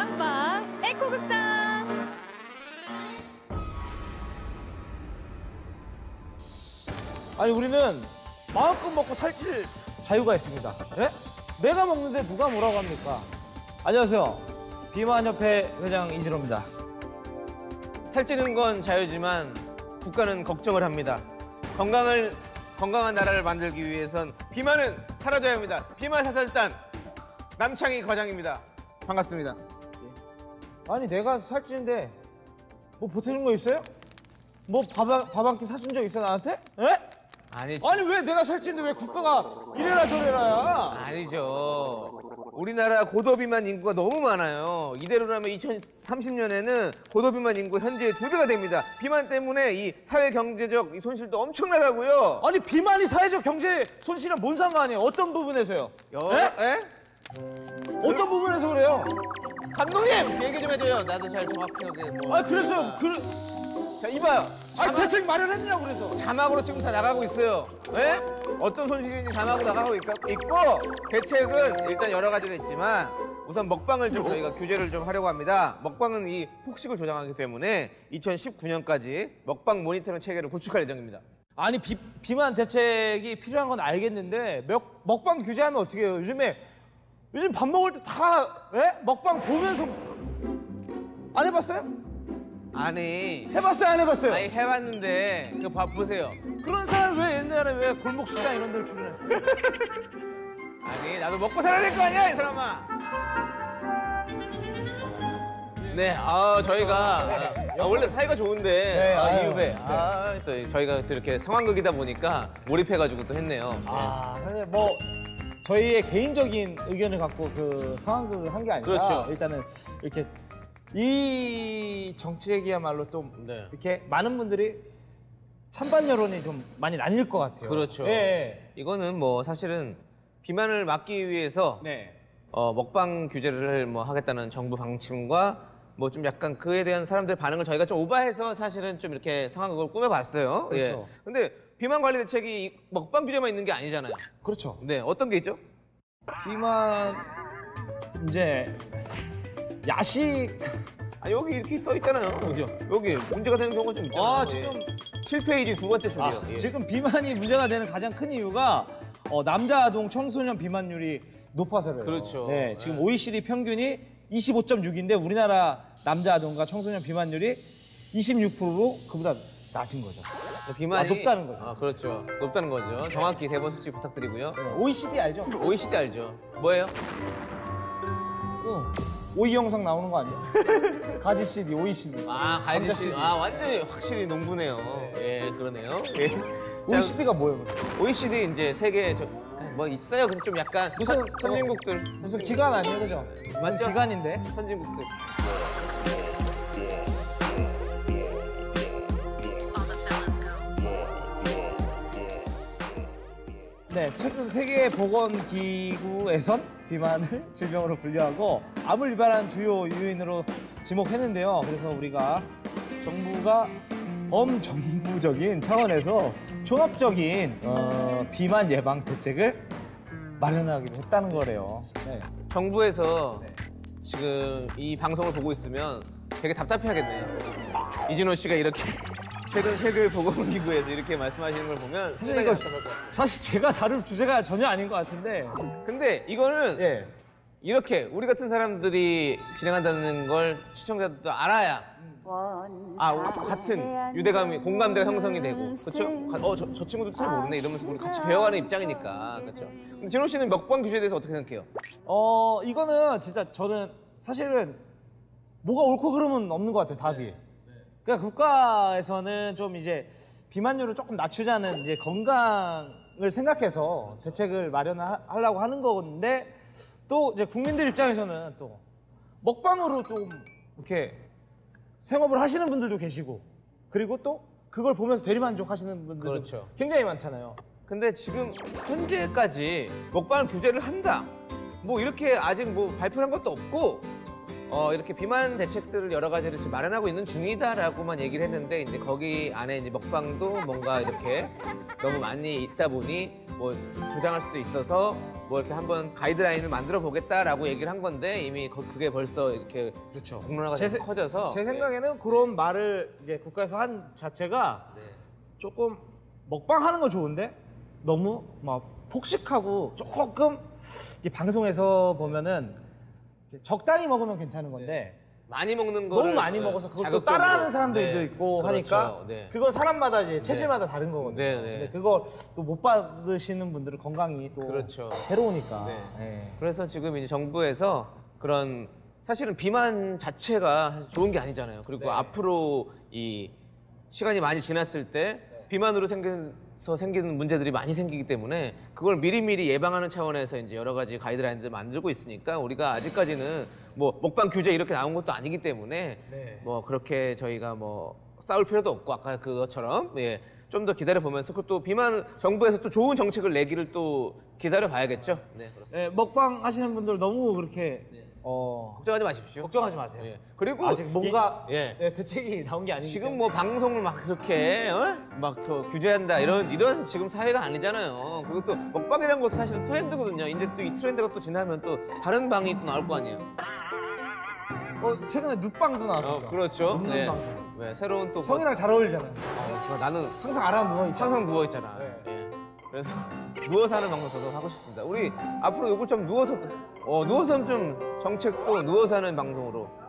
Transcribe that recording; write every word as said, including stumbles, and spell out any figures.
먹방 에코극장. 아니 우리는 마음껏 먹고 살찔 자유가 있습니다. 예? 내가 먹는데 누가 뭐라고 합니까? 안녕하세요. 비만협회 회장 이진호입니다. 살찌는 건 자유지만 국가는 걱정을 합니다. 건강을 건강한 나라를 만들기 위해선 비만은 사라져야 합니다. 비만 사살단 남창희 과장입니다. 반갑습니다. 아니 내가 살찌는데 뭐 보태준 거 있어요? 뭐 밥 한 끼 사준 적 있어 나한테? 예? 아니, 아니 왜 내가 살찌는데 왜 국가가 이래라 저래라야? 아니죠. 우리나라 고도비만 인구가 너무 많아요. 이대로라면 이천삼십 년에는 고도비만 인구 현재의 두 배가 됩니다. 비만 때문에 이 사회 경제적 이 손실도 엄청나다고요. 아니 비만이 사회적 경제 손실은 뭔 상관이에요? 어떤 부분에서요? 여, 에? 에? 어떤 부분에서 그래요? 감독님 얘기 좀 해줘요. 나도 잘 정확하게. 뭐. 아 그래서 그 자 이봐요. 아니 대책 마련했냐고 그래서. 자막으로 지금 다 나가고 있어요. 예? 어떤 손실인지 자막으로 나가고 있, 있고 대책은 일단 여러 가지가 있지만 우선 먹방을 좀 저희가 규제를 좀 하려고 합니다. 먹방은 이 폭식을 조장하기 때문에 이천십구 년까지 먹방 모니터링 체계를 구축할 예정입니다. 아니 비, 비만 대책이 필요한 건 알겠는데 먹, 먹방 규제하면 어떻게 해요? 요즘에 요즘 밥 먹을 때 다 먹방 보면서 안 해봤어요? 아니 해봤어요 안 해봤어요? 아니 해봤는데 그 밥 보세요. 그런 사람 왜 옛날에 왜 골목 식당 이런 데를 출연했어? 아니 나도 먹고 살아야 될 거 아니야 이 사람아. 네, 아 저희가 아, 원래 사이가 좋은데 네, 아, 아유, 이후에 네. 아, 또 저희가 또 이렇게 상황극이다 보니까 몰입해가지고 또 했네요. 아 사실 뭐 저희의 개인적인 의견을 갖고 그 상황극을 한 게 아니라 그렇죠. 일단은 이렇게 이 정책이야말로 좀 네. 이렇게 많은 분들이 찬반 여론이 좀 많이 나뉠 것 같아요. 그렇죠. 예. 이거는 뭐 사실은 비만을 막기 위해서 네. 어, 먹방 규제를 뭐 하겠다는 정부 방침과 뭐 좀 약간 그에 대한 사람들의 반응을 저희가 좀 오버해서 사실은 좀 이렇게 상황극을 꾸며봤어요. 그렇죠. 예. 근데 비만 관리 대책이 먹방 규제만 있는 게 아니잖아요. 그렇죠. 네, 어떤 게 있죠? 비만 이제 야식 아 여기 이렇게 써 있잖아요. 어디요? 여기 문제가 되는 경우가 좀 있잖아요. 아 예. 지금 칠 페이지 두 번째 줄이요. 아, 예. 지금 비만이 문제가 되는 가장 큰 이유가 어, 남자 아동 청소년 비만율이 높아서래요. 그렇죠. 네, 지금 오이시디 평균이 이십오 점 육인데 우리나라 남자 아동과 청소년 비만율이 이십육 퍼센트로 그보다 낮은 거죠. 비만이 아, 높다는 거죠. 아, 그렇죠. 높다는 거죠. 정확히 대본 수치 부탁드리고요. 네, 오이시디 알죠? 오이시디 알죠? 뭐예요? 그 오이 영상 나오는 거 아니야? 가지시디, 오이시디. 아, 가이드 씨. 아, 완전히 확실히 농부네요. 예, 그러네요. 예. 오이시디가 뭐예요? 오이시디 이제 세계 저, 뭐 있어요. 근데 좀 약간 무슨 선, 선진국들. 무슨 기관 아니에요, 그죠? 맞죠? 기관인데. 선진국들. 네, 최근 세계보건기구에선 비만을 질병으로 분류하고 암을 유발하는 주요 요인으로 지목했는데요. 그래서 우리가 정부가 범정부적인 차원에서 종합적인 어, 비만 예방 대책을 마련하기로 했다는 거래요. 네. 정부에서 네. 지금 이 방송을 보고 있으면 되게 답답해하겠네요. 이진호 씨가 이렇게 최근 세계보건기구에서 이렇게 말씀하시는 걸 보면 사실 이거 사실 제가 다룰 주제가 전혀 아닌 것 같은데. 근데 이거는 예. 이렇게 우리 같은 사람들이 진행한다는 걸 시청자들도 알아야 아 같은 유대감이 공감대가 형성이 되고 그렇죠? 어저 저 친구도 잘 모르네 이러면서 우리 같이 배워가는 입장이니까 그렇죠? 그럼 진호 씨는 먹방 규제에 대해서 어떻게 생각해요? 어 이거는 진짜 저는 사실은 뭐가 옳고 그름은 없는 것 같아요 답이. 그러니까 국가에서는 좀 이제 비만율을 조금 낮추자는 이제 건강을 생각해서 대책을 마련하려고 하는 건데 또 이제 국민들 입장에서는 또 먹방으로 좀 이렇게 생업을 하시는 분들도 계시고 그리고 또 그걸 보면서 대리만족하시는 분들도 그렇죠. 굉장히 많잖아요. 근데 지금 현재까지 먹방을 규제를 한다 뭐 이렇게 아직 뭐 발표한 것도 없고 어, 이렇게 비만 대책들을 여러 가지를 지금 마련하고 있는 중이다라고만 얘기를 했는데 이제 거기 안에 이제 먹방도 뭔가 이렇게 너무 많이 있다 보니 뭐 조장할 수도 있어서 뭐 이렇게 한번 가이드라인을 만들어 보겠다라고 얘기를 한 건데 이미 거- 그게 벌써 이렇게 그렇죠. 공론화가 제, 좀 커져서 제 생각에는 그런 말을 이제 국가에서 한 자체가 네. 조금 먹방 하는 거 좋은데 너무 막 폭식하고 조금 이게 방송에서 보면은 적당히 먹으면 괜찮은 건데 많이 먹는 거를 너무 많이 네, 먹어서 그걸 또 자극적으로. 따라하는 사람들도 네. 있고 그렇죠. 하니까 네. 그건 사람마다 이제 체질마다 다른 거거든요. 네, 네. 근데 그걸 또 못 받으시는 분들은 건강이 또 그렇죠. 괴로우니까. 네. 네. 그래서 지금 이제 정부에서 그런 사실은 비만 자체가 사실 좋은 게 아니잖아요. 그리고 네. 앞으로 이 시간이 많이 지났을 때 비만으로 생겨서 생기는 문제들이 많이 생기기 때문에 그걸 미리미리 예방하는 차원에서 이제 여러 가지 가이드라인들 만들고 있으니까 우리가 아직까지는 뭐 먹방 규제 이렇게 나온 것도 아니기 때문에 네. 뭐 그렇게 저희가 뭐 싸울 필요도 없고 아까 그것처럼 예. 좀 더 기다려 보면서 그또 비만 정부에서 또 좋은 정책을 내기를 또 기다려 봐야겠죠. 네, 그렇습니다. 네, 먹방 하시는 분들 너무 그렇게 어, 걱정하지 마십시오. 걱정하지 마세요. 예. 그리고 아직 뭔가 이- 예. 네, 대책이 나온 게 아니기 지금 때문에. 뭐 방송을 막 그렇게 어? 막 그 규제한다 이런 이런 지금 사회가 아니잖아요. 그리고 또 먹방이라는 것도 사실 트렌드거든요. 이제 또 이 트렌드가 또 지나면 또 다른 방이 또 나올 거 아니에요. 어, 최근에 눕방도 나왔었죠. 어, 그렇죠. 눕는 네. 방송. 네, 새로운 또 형이랑 잘 어울리잖아요. 뭐- 아, 나는 항상 알아 누워 있잖아. 항상 누워 있잖아. 네. 예. 그래서 누워서 하는 방송 저도 하고 싶습니다. 우리 앞으로 이걸 좀 누워서 어 누워서 좀 정책도 누워서 하는 방송으로